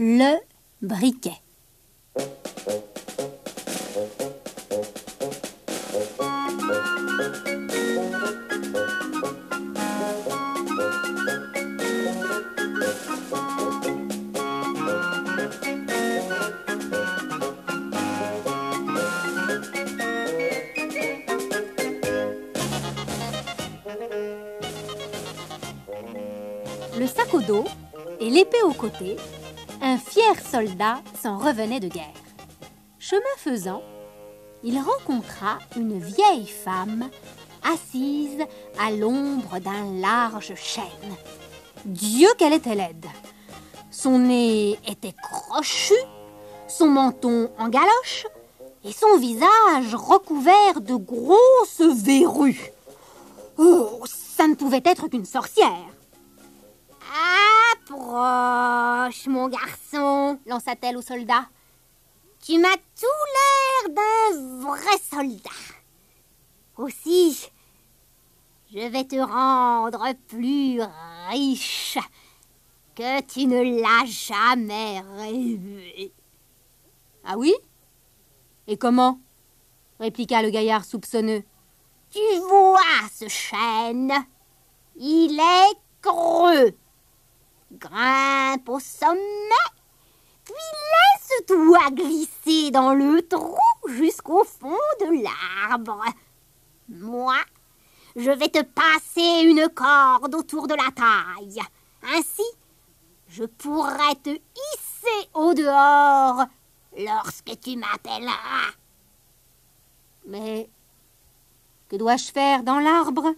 Le briquet. Le sac au dos et l'épée au côté, un fier soldat s'en revenait de guerre. Chemin faisant, il rencontra une vieille femme assise à l'ombre d'un large chêne. Dieu qu'elle était laide! Son nez était crochu, son menton en galoche et son visage recouvert de grosses verrues. Oh, ça ne pouvait être qu'une sorcière! Approche, mon garçon, lança-t-elle au soldat. Tu m'as tout l'air d'un vrai soldat. Aussi, je vais te rendre plus riche que tu ne l'as jamais rêvé. Ah oui? Et comment? Répliqua le gaillard soupçonneux. Tu vois ce chêne? Il est creux. Grimpe au sommet, puis laisse-toi glisser dans le trou jusqu'au fond de l'arbre. Moi, je vais te passer une corde autour de la taille. Ainsi, je pourrai te hisser au dehors lorsque tu m'appelleras. Mais que dois-je faire dans l'arbre?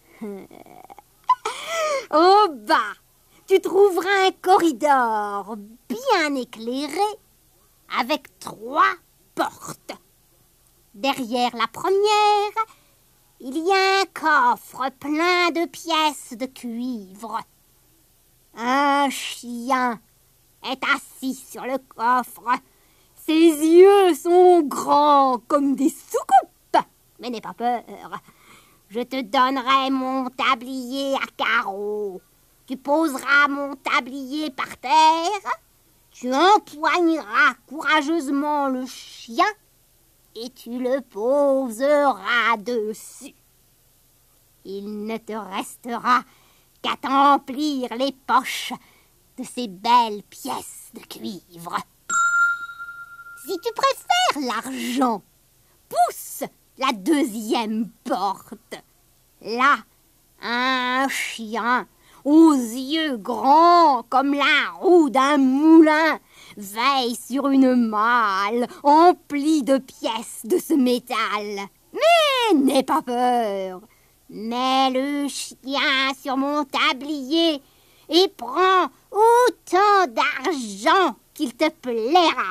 Au bas, tu trouveras un corridor bien éclairé avec 3 portes. Derrière la première, il y a un coffre plein de pièces de cuivre. Un chien est assis sur le coffre. Ses yeux sont grands comme des soucoupes. Mais n'aie pas peur, je te donnerai mon tablier à carreaux. Tu poseras mon tablier par terre, tu empoigneras courageusement le chien et tu le poseras dessus. Il ne te restera qu'à t'emplir les poches de ces belles pièces de cuivre. Si tu préfères l'argent, pousse la deuxième porte. Là, un chien aux yeux grands comme la roue d'un moulin veille sur une malle emplie de pièces de ce métal. Mais n'aie pas peur, mets le chien sur mon tablier et prends autant d'argent qu'il te plaira.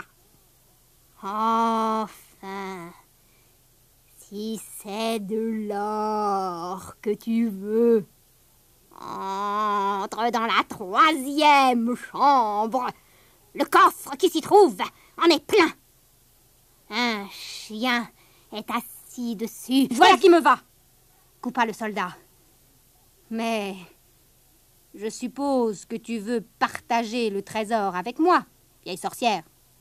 Enfin, si c'est de l'or que tu veux, entre dans la 3e chambre. Le coffre qui s'y trouve en est plein. Un chien est assis dessus. Voilà qui me va, coupa le soldat. Mais je suppose que tu veux partager le trésor avec moi, vieille sorcière.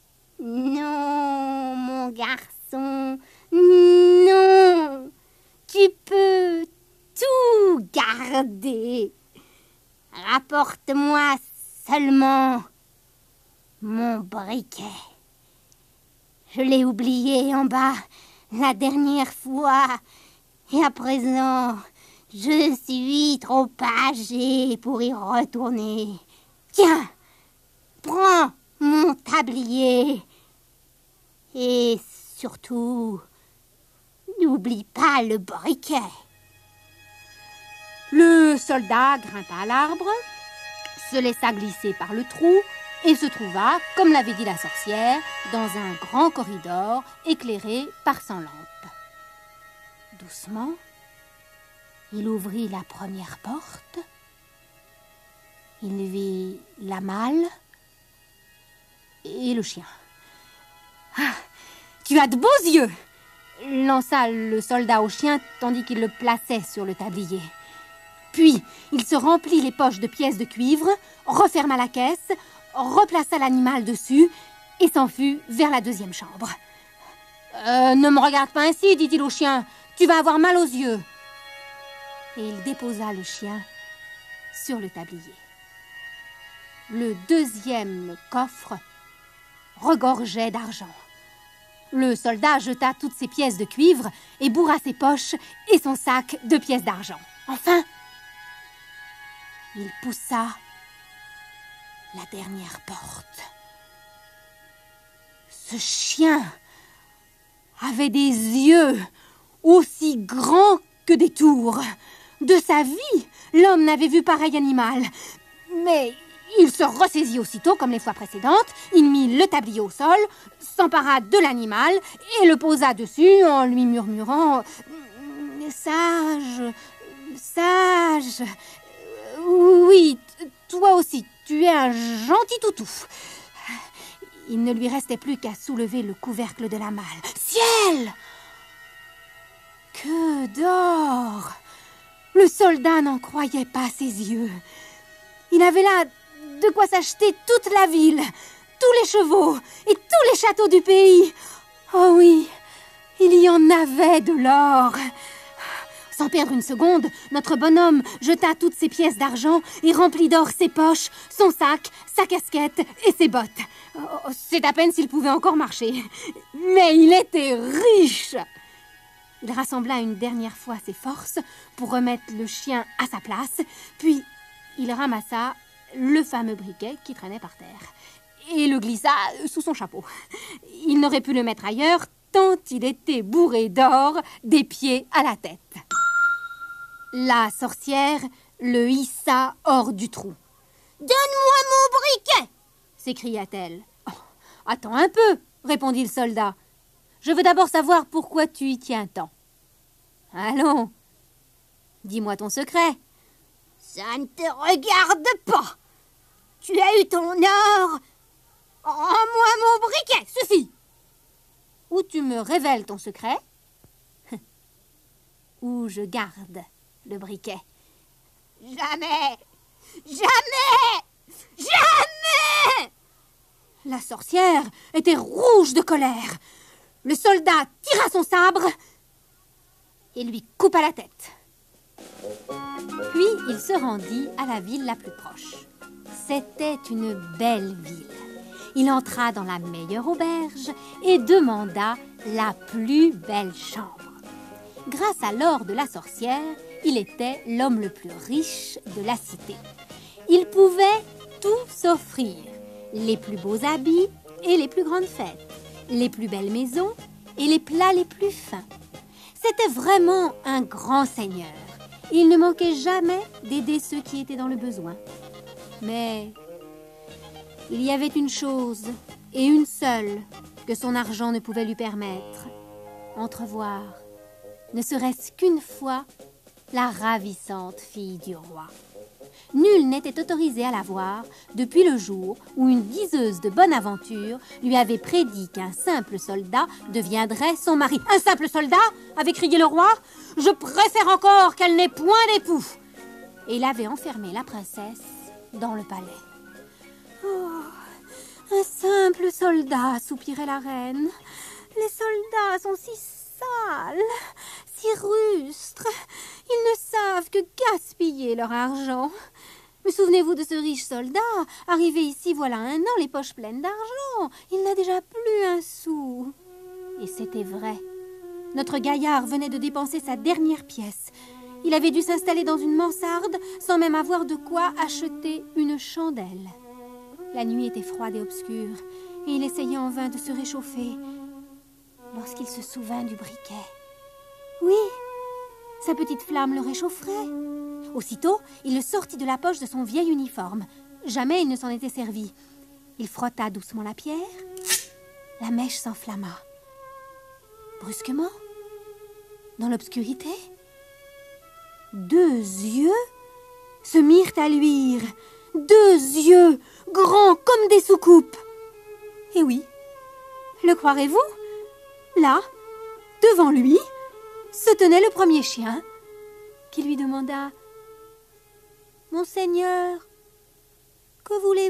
Non, mon garçon, non. Tu peux tout garder. Rapporte-moi seulement mon briquet. Je l'ai oublié en bas la dernière fois et à présent je suis trop âgée pour y retourner. Tiens, prends mon tablier et surtout n'oublie pas le briquet. Le soldat grimpa à l'arbre, se laissa glisser par le trou et se trouva, comme l'avait dit la sorcière, dans un grand corridor éclairé par 100 lampes. Doucement, il ouvrit la première porte. Il vit la malle et le chien. « Ah, tu as de beaux yeux !» lança le soldat au chien tandis qu'il le plaçait sur le tablier. Puis, il se remplit les poches de pièces de cuivre, referma la caisse, replaça l'animal dessus et s'enfuit vers la deuxième chambre. Ne me regarde pas ainsi, dit-il au chien. Tu vas avoir mal aux yeux. Et il déposa le chien sur le tablier. Le deuxième coffre regorgeait d'argent. Le soldat jeta toutes ses pièces de cuivre et bourra ses poches et son sac de pièces d'argent. Enfin, il poussa la dernière porte. Ce chien avait des yeux aussi grands que des tours. De sa vie, l'homme n'avait vu pareil animal. Mais il se ressaisit aussitôt, comme les fois précédentes. Il mit le tablier au sol, s'empara de l'animal et le posa dessus en lui murmurant « Sage, sage, oui, toi aussi, tu es un gentil toutou. » Il ne lui restait plus qu'à soulever le couvercle de la malle. Ciel! Que d'or! Le soldat n'en croyait pas ses yeux. Il avait là de quoi s'acheter toute la ville, tous les chevaux et tous les châteaux du pays. Oh oui, il y en avait de l'or. Sans perdre une seconde, notre bonhomme jeta toutes ses pièces d'argent et remplit d'or ses poches, son sac, sa casquette et ses bottes. Oh, c'est à peine s'il pouvait encore marcher. Mais il était riche. Il rassembla une dernière fois ses forces pour remettre le chien à sa place, puis il ramassa le fameux briquet qui traînait par terre et le glissa sous son chapeau. Il n'aurait pu le mettre ailleurs tant il était bourré d'or des pieds à la tête. La sorcière le hissa hors du trou. « Donne-moi mon briquet !» s'écria-t-elle. Oh, « Attends un peu !» répondit le soldat. « Je veux d'abord savoir pourquoi tu y tiens tant. Allons, dis-moi ton secret. » « Ça ne te regarde pas. Tu as eu ton or. Rends-moi mon briquet, suffit. Ou tu me révèles ton secret, ou je garde le briquet. »« Jamais! Jamais! Jamais !» La sorcière était rouge de colère. Le soldat tira son sabre et lui coupa la tête. Puis il se rendit à la ville la plus proche. C'était une belle ville. Il entra dans la meilleure auberge et demanda la plus belle chambre. Grâce à l'or de la sorcière, il était l'homme le plus riche de la cité. Il pouvait tout s'offrir, les plus beaux habits et les plus grandes fêtes, les plus belles maisons et les plats les plus fins. C'était vraiment un grand seigneur. Il ne manquait jamais d'aider ceux qui étaient dans le besoin. Mais il y avait une chose, et une seule, que son argent ne pouvait lui permettre. Entrevoir, ne serait-ce qu'une fois, la ravissante fille du roi. Nul n'était autorisé à la voir depuis le jour où une diseuse de bonne aventure lui avait prédit qu'un simple soldat deviendrait son mari. « Un simple soldat ?» avait crié le roi. « Je préfère encore qu'elle n'ait point d'époux !» Et il avait enfermé la princesse dans le palais. « Oh, un simple soldat !» soupirait la reine. « Les soldats sont si sales, si rustres. Ils ne savent que gaspiller leur argent. Mais souvenez-vous de ce riche soldat, arrivé ici voilà un an, les poches pleines d'argent. Il n'a déjà plus un sou. » Et c'était vrai. Notre gaillard venait de dépenser sa dernière pièce. Il avait dû s'installer dans une mansarde sans même avoir de quoi acheter une chandelle. La nuit était froide et obscure, et il essayait en vain de se réchauffer lorsqu'il se souvint du briquet. Oui, sa petite flamme le réchaufferait. Aussitôt, il le sortit de la poche de son vieil uniforme. Jamais il ne s'en était servi. Il frotta doucement la pierre. La mèche s'enflamma. Brusquement, dans l'obscurité, deux yeux se mirent à luire. Deux yeux grands comme des soucoupes. Et oui, le croirez-vous? Là, devant lui, se tenait le premier chien qui lui demanda « Monseigneur, que voulez-vous »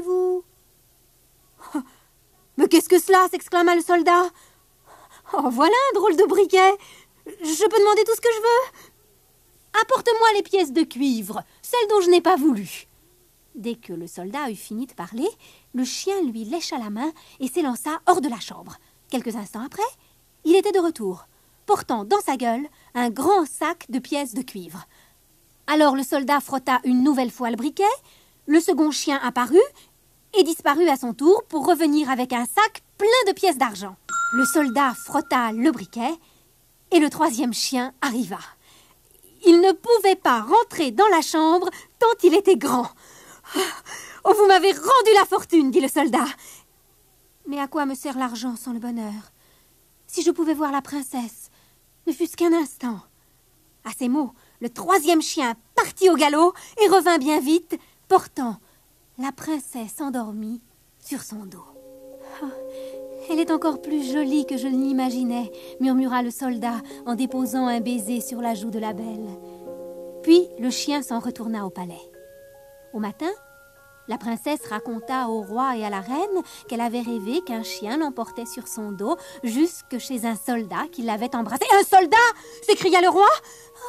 « Mais qu'est-ce que cela ?» s'exclama le soldat. « Oh, voilà un drôle de briquet. Je peux demander tout ce que je veux. Apporte-moi les pièces de cuivre, celles dont je n'ai pas voulu. » Dès que le soldat eut fini de parler, le chien lui lécha la main et s'élança hors de la chambre. Quelques instants après, il était de retour, portant dans sa gueule un grand sac de pièces de cuivre. Alors le soldat frotta une nouvelle fois le briquet, le second chien apparut et disparut à son tour pour revenir avec un sac plein de pièces d'argent. Le soldat frotta le briquet et le troisième chien arriva. Il ne pouvait pas rentrer dans la chambre tant il était grand. « Oh, vous m'avez rendu la fortune !» dit le soldat. « Mais à quoi me sert l'argent sans le bonheur? Si je pouvais voir la princesse, ne fût-ce qu'un instant. » À ces mots, le troisième chien partit au galop et revint bien vite, portant la princesse endormie sur son dos. Oh, « Elle est encore plus jolie que je ne l'imaginais, » murmura le soldat en déposant un baiser sur la joue de la belle. Puis le chien s'en retourna au palais. Au matin, la princesse raconta au roi et à la reine qu'elle avait rêvé qu'un chien l'emportait sur son dos jusque chez un soldat qui l'avait embrassée. « Un soldat !» s'écria le roi.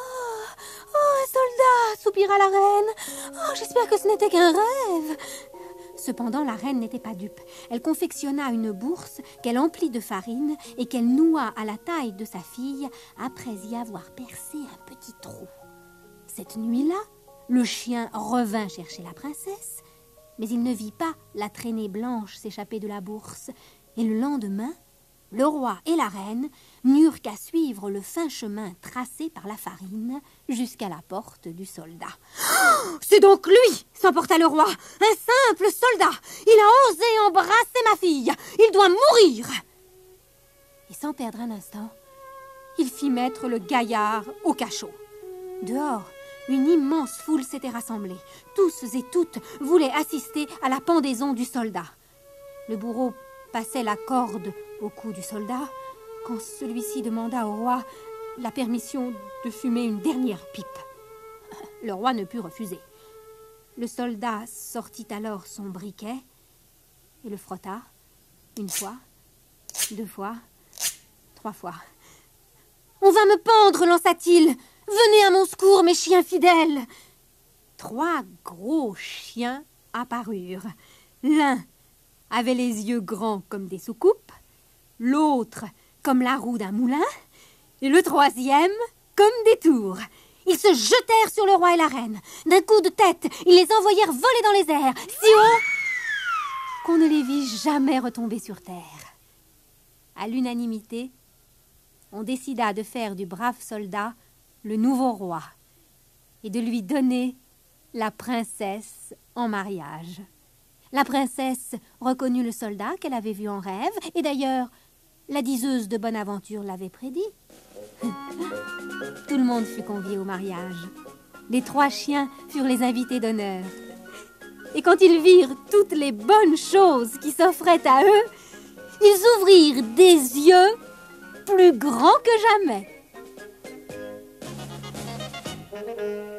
« Oh, un soldat !» soupira la reine. « Oh, j'espère que ce n'était qu'un rêve. » Cependant, la reine n'était pas dupe. Elle confectionna une bourse qu'elle emplit de farine et qu'elle noua à la taille de sa fille après y avoir percé un petit trou. Cette nuit-là, le chien revint chercher la princesse, mais il ne vit pas la traînée blanche s'échapper de la bourse. Et le lendemain, le roi et la reine n'eurent qu'à suivre le fin chemin tracé par la farine jusqu'à la porte du soldat. « C'est donc lui !» s'emporta le roi. « Un simple soldat! Il a osé embrasser ma fille! Il doit mourir !» Et sans perdre un instant, il fit mettre le gaillard au cachot. Dehors, une immense foule s'était rassemblée. Tous et toutes voulaient assister à la pendaison du soldat. Le bourreau passait la corde au cou du soldat quand celui-ci demanda au roi la permission de fumer une dernière pipe. Le roi ne put refuser. Le soldat sortit alors son briquet et le frotta une fois, 2 fois, 3 fois. « On va me pendre !» lança-t-il. « Venez à mon secours, mes chiens fidèles !» 3 gros chiens apparurent. L'un avait les yeux grands comme des soucoupes, l'autre comme la roue d'un moulin, et le troisième comme des tours. Ils se jetèrent sur le roi et la reine. D'un coup de tête, ils les envoyèrent voler dans les airs, si haut qu'on ne les vit jamais retomber sur terre. À l'unanimité, on décida de faire du brave soldat le nouveau roi et de lui donner la princesse en mariage. La princesse reconnut le soldat qu'elle avait vu en rêve, et d'ailleurs, la diseuse de bonne aventure l'avait prédit. Tout le monde fut convié au mariage. Les 3 chiens furent les invités d'honneur. Et quand ils virent toutes les bonnes choses qui s'offraient à eux, ils ouvrirent des yeux plus grands que jamais.